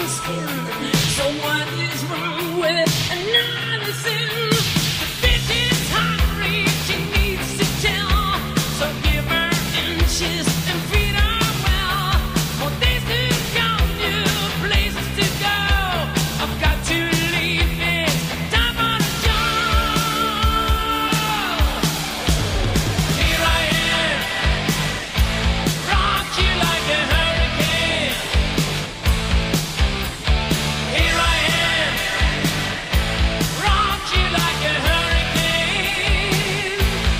my skin. So what is wrong with another sin? The bitch is hungry, she needs to tell. So give her inches and feed her well. More days to come, new places to go. I've got to leave it, time on a job. Here I am, rock you like a hurricane. Here I am, rock you like a hurricane.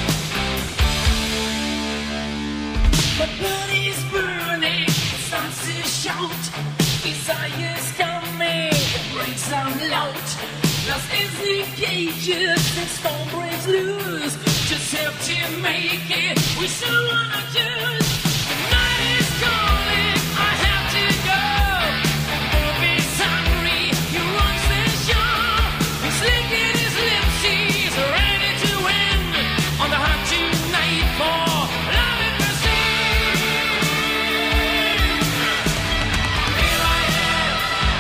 My blood is burning, it starts to shout. Desire's coming, it breaks out loud. Lost is the cages, and storm breaks loose. Just help to make it, we still wanna choose. The night is calling, I have to go. Bob is hungry, he runs the show. He's licking his lips, he's ready to win. On the hunt tonight for love and mercy. Here I am,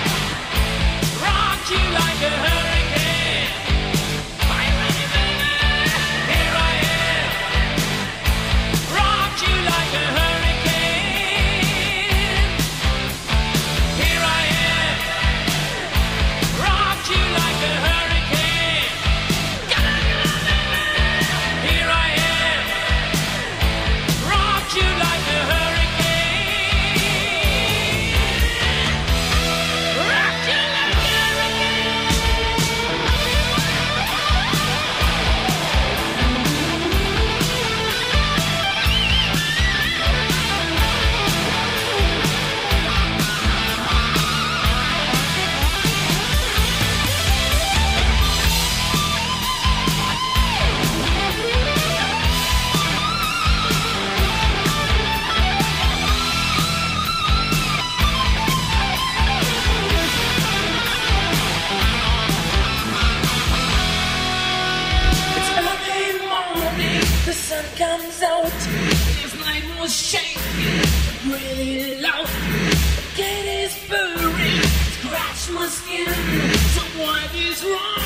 rock you like a hurricane. Are you ready, baby? Here I am, rock you like a hurricane. Here I am, rock you like a hurricane. Here I am, rock you like a hurricane. Rock you like a It's early morning, the sun comes out. This night was shaking, really loud. The gate is burning, scratch my skin. So what is wrong?